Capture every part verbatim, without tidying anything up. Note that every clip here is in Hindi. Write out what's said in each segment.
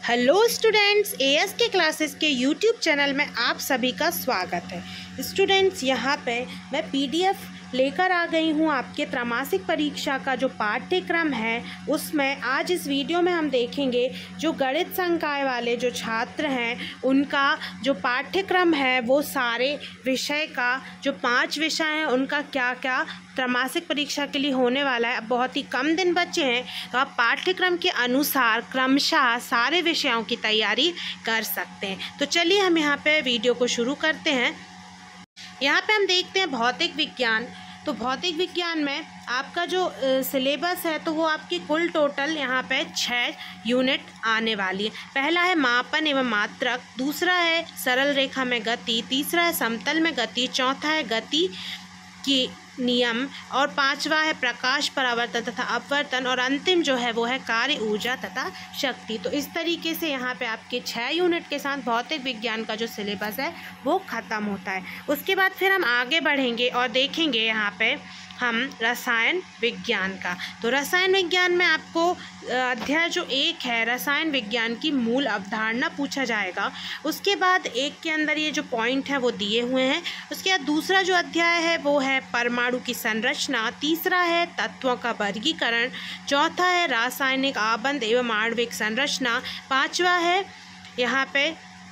हेलो स्टूडेंट्स, एएस के क्लासेस के यूट्यूब चैनल में आप सभी का स्वागत है। स्टूडेंट्स, यहाँ पे मैं पीडीएफ लेकर आ गई हूँ। आपके त्रैमासिक परीक्षा का जो पाठ्यक्रम है उसमें आज इस वीडियो में हम देखेंगे जो गणित संकाय वाले जो छात्र हैं उनका जो पाठ्यक्रम है वो सारे विषय का जो पांच विषय हैं उनका क्या क्या त्रैमासिक परीक्षा के लिए होने वाला है। अब बहुत ही कम दिन बचे हैं तो आप पाठ्यक्रम के अनुसार क्रमशः सारे विषयों की तैयारी कर सकते हैं। तो चलिए हम यहाँ पे वीडियो को शुरू करते हैं। यहाँ पे हम देखते हैं भौतिक विज्ञान। तो भौतिक विज्ञान में आपका जो सिलेबस है तो वो आपकी कुल टोटल यहाँ पे छः यूनिट आने वाली है। पहला है मापन एवं मात्रक, दूसरा है सरल रेखा में गति, तीसरा है समतल में गति, चौथा है गति की नियम और पांचवा है प्रकाश परावर्तन तथा अपवर्तन और अंतिम जो है वो है कार्य ऊर्जा तथा शक्ति। तो इस तरीके से यहाँ पे आपके छः यूनिट के साथ भौतिक विज्ञान का जो सिलेबस है वो ख़त्म होता है। उसके बाद फिर हम आगे बढ़ेंगे और देखेंगे यहाँ पे हम रसायन विज्ञान का। तो रसायन विज्ञान में आपको अध्याय जो एक है रसायन विज्ञान की मूल अवधारणा पूछा जाएगा। उसके बाद एक के अंदर ये जो पॉइंट है वो दिए हुए हैं। उसके बाद दूसरा जो अध्याय है वो है परमाणु की संरचना, तीसरा है तत्वों का वर्गीकरण, चौथा है रासायनिक आबंध एवं आणविक संरचना, पांचवा है यहाँ पे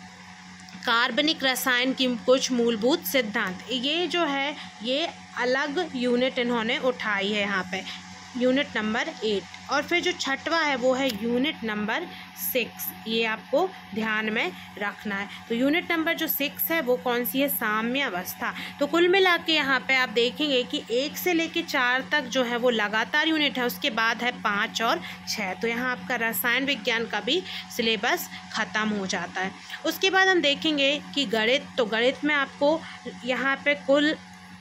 कार्बनिक रसायन की कुछ मूलभूत सिद्धांत। ये जो है ये अलग यूनिट इन्होंने उठाई है यहाँ पे, यूनिट नंबर एट। और फिर जो छठवा है वो है यूनिट नंबर सिक्स। ये आपको ध्यान में रखना है। तो यूनिट नंबर जो सिक्स है वो कौन सी है, साम्य अवस्था। तो कुल मिला के यहाँ पे आप देखेंगे कि एक से लेके चार तक जो है वो लगातार यूनिट है, उसके बाद है पाँच और छः। तो यहाँ आपका रसायन विज्ञान का भी सिलेबस ख़त्म हो जाता है। उसके बाद हम देखेंगे कि गणित। तो गणित में आपको यहाँ पे कुल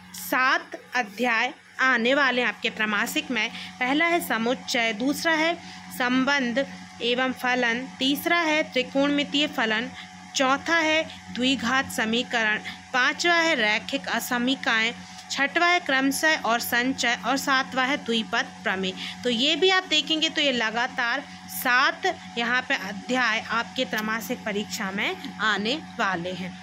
सात अध्याय आने वाले हैं आपके त्रैमासिक में। पहला है समुच्चय, दूसरा है संबंध एवं फलन, तीसरा है त्रिकोणमितीय फलन, चौथा है द्विघात समीकरण, पांचवा है रैखिक असमीकाएं, छठवा है क्रमशः और संचय और सातवां है द्विपद प्रमेय। तो ये भी आप देखेंगे तो ये लगातार सात यहाँ पे अध्याय आपके त्रैमासिक परीक्षा में आने वाले हैं।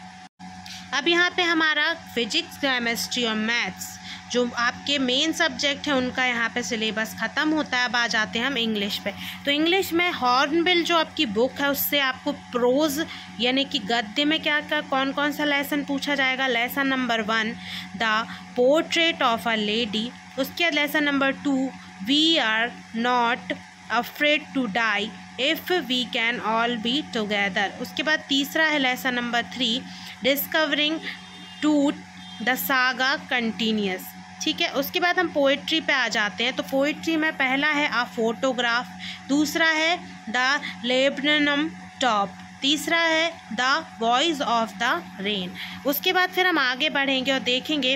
अब यहाँ पे हमारा फिजिक्स, केमिस्ट्री और मैथ्स जो आपके मेन सब्जेक्ट हैं उनका यहाँ पे सिलेबस ख़त्म होता है। अब आ जाते हैं हम इंग्लिश पे। तो इंग्लिश में हॉर्नबिल जो आपकी बुक है उससे आपको प्रोज यानी कि गद्य में क्या क्या कौन कौन सा लेसन पूछा जाएगा। Lesson number one the portrait of a lady, उसके बाद lesson number two we are not afraid to die if we can all be together. उसके बाद तीसरा है lesson number three discovering to the saga continues. ठीक है, उसके बाद हम पोइट्री पे आ जाते हैं। तो पोइट्री में पहला है अ फोटोग्राफ, दूसरा है द लेबनम टॉप, तीसरा है the voice of the rain. उसके बाद फिर हम आगे बढ़ेंगे और देखेंगे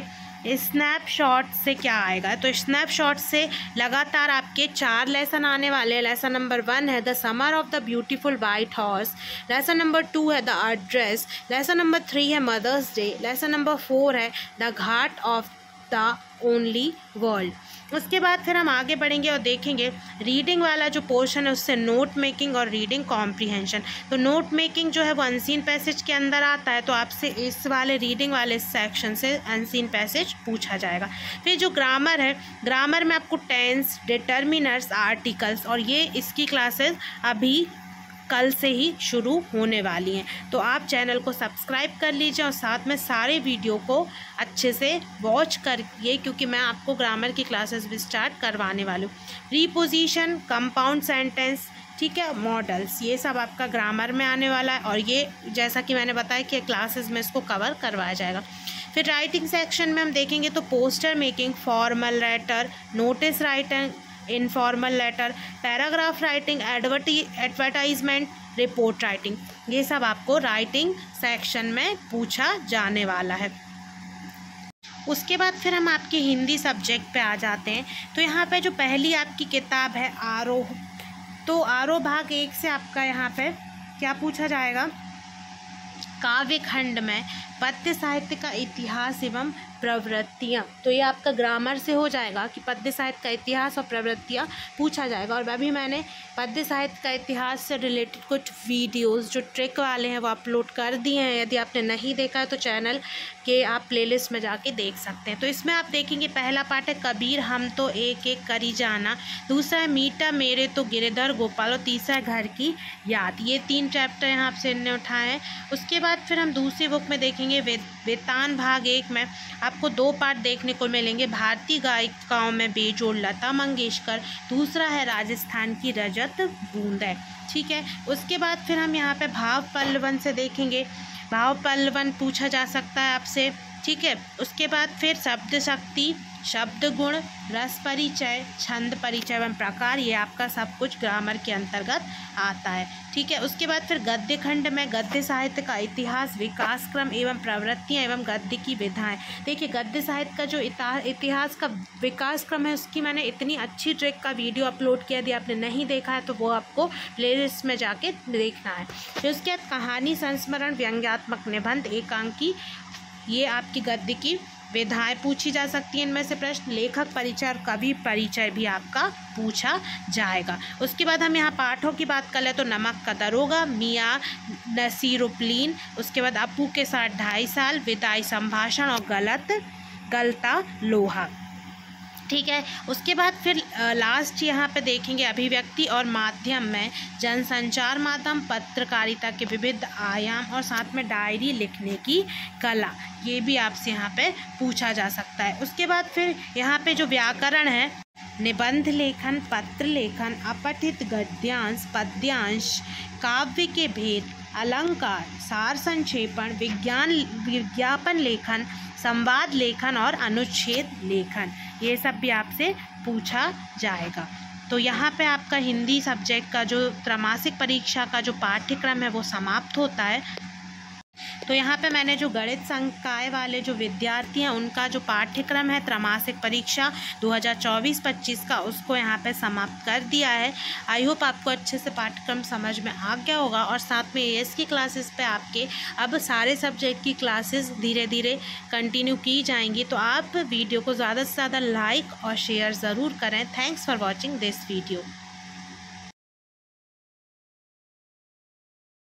स्नैपशॉट से क्या आएगा। तो स्नैपशॉट से लगातार आपके चार लेसन आने वाले हैं। लेसन नंबर वन है the summer of the beautiful white horse, lesson number two है the address, lesson number three है mother's day, lesson number four है the ghat of the only world. उसके बाद फिर हम आगे बढ़ेंगे और देखेंगे रीडिंग वाला जो पोर्शन है उससे नोट मेकिंग और रीडिंग कॉम्प्रीहेंशन। तो नोट मेकिंग जो है वो अनसीन पैसेज के अंदर आता है, तो आपसे इस वाले रीडिंग वाले सेक्शन से अनसीन पैसेज पूछा जाएगा। फिर जो ग्रामर है, ग्रामर में आपको टेंस, डिटर्मिनर्स, आर्टिकल्स और ये इसकी क्लासेस अभी कल से ही शुरू होने वाली हैं। तो आप चैनल को सब्सक्राइब कर लीजिए और साथ में सारे वीडियो को अच्छे से वॉच करिए क्योंकि मैं आपको ग्रामर की क्लासेस भी स्टार्ट करवाने वाली हूँ। प्रीपोजिशन, कंपाउंड सेंटेंस, ठीक है, मॉडल्स, ये सब आपका ग्रामर में आने वाला है और ये जैसा कि मैंने बताया कि क्लासेस में इसको कवर करवाया जाएगा। फिर राइटिंग सेक्शन में हम देखेंगे तो poster making, formal letter, notice writing, informal letter, paragraph writing, advertisement, report writing, ये सब आपको राइटिंग सेक्शन में पूछा जाने वाला है। उसके बाद फिर हम आपके हिंदी सब्जेक्ट पे आ जाते हैं। तो यहाँ पे जो पहली आपकी किताब है आरोह, तो आरोह भाग एक से आपका यहाँ पे क्या पूछा जाएगा, काव्य खंड में पद्य साहित्य का इतिहास एवं प्रवृत्तियाँ। तो ये आपका ग्रामर से हो जाएगा कि पद्य साहित्य का इतिहास और प्रवृत्तियाँ पूछा जाएगा। और अभी मैंने पद्य साहित्य का इतिहास से रिलेटेड कुछ वीडियोस जो ट्रिक वाले हैं वो अपलोड कर दिए हैं। यदि आपने नहीं देखा है तो चैनल के आप प्लेलिस्ट में जाके देख सकते हैं। तो इसमें आप देखेंगे पहला पार्ट है कबीर हम तो एक एक करी जाना, दूसरा है मीठा मेरे तो गिरधर गोपाल और तीसरा है घर की याद। ये तीन चैप्टर यहाँ आपसे इनने उठाए हैं। उसके बाद फिर हम दूसरी बुक में देखेंगे वे वेतान भाग एक में आपको दो पार्ट देखने को मिलेंगे। भारतीय गायिकाओं में बेजोड़ लता मंगेशकर, दूसरा है राजस्थान की रजत बूंदें। ठीक है, उसके बाद फिर हम यहाँ पे भाव पल्लवन से देखेंगे। भाव पल्लवन पूछा जा सकता है आपसे। ठीक है, उसके बाद फिर शब्द शक्ति, शब्द गुण, रस परिचय, छंद परिचय एवं प्रकार, ये आपका सब कुछ ग्रामर के अंतर्गत आता है। ठीक है, उसके बाद फिर गद्य खंड में गद्य साहित्य का इतिहास, विकास क्रम एवं प्रवृत्तियाँ एवं गद्य की विधाएं। देखिए गद्य साहित्य का जो इतिहास का विकास क्रम है उसकी मैंने इतनी अच्छी ट्रिक का वीडियो अपलोड किया। यदि आपने नहीं देखा है तो वो आपको प्लेलिस्ट में जाके देखना है। फिर उसके बाद कहानी, संस्मरण, व्यंग्यात्मक निबंध, एकांकी, ये आपकी गद्य की विधाएं पूछी जा सकती हैं। इनमें से प्रश्न लेखक परिचय और कवि परिचय भी आपका पूछा जाएगा। उसके बाद हम यहाँ पाठों की बात कर लें तो नमक का दरोगा, मियाँ नसीरुद्दीन, उसके बाद अपू के साथ ढाई साल, विदाई संभाषण और गलत गलता लोहा। ठीक है, उसके बाद फिर लास्ट यहाँ पे देखेंगे अभिव्यक्ति और माध्यम में जनसंचार माध्यम, पत्रकारिता के विविध आयाम और साथ में डायरी लिखने की कला, ये भी आपसे यहाँ पे पूछा जा सकता है। उसके बाद फिर यहाँ पे जो व्याकरण है, निबंध लेखन, पत्र लेखन, अपठित गद्यांश, पद्यांश, काव्य के भेद, अलंकार, सार संक्षेपण, विज्ञान विज्ञापन लेखन, संवाद लेखन और अनुच्छेद लेखन, ये सब भी आपसे पूछा जाएगा। तो यहाँ पे आपका हिंदी सब्जेक्ट का जो त्रैमासिक परीक्षा का जो पाठ्यक्रम है वो समाप्त होता है। तो यहाँ पे मैंने जो गणित संकाय वाले जो विद्यार्थी हैं उनका जो पाठ्यक्रम है त्रैमासिक परीक्षा दो हज़ार चौबीस पच्चीस का, उसको यहाँ पे समाप्त कर दिया है। आई होप आपको अच्छे से पाठ्यक्रम समझ में आ गया होगा। और साथ में एएस की क्लासेस पे आपके अब सारे सब्जेक्ट की क्लासेस धीरे धीरे कंटिन्यू की जाएंगी। तो आप वीडियो को ज़्यादा से ज़्यादा लाइक और शेयर ज़रूर करें। Thanks for watching this video.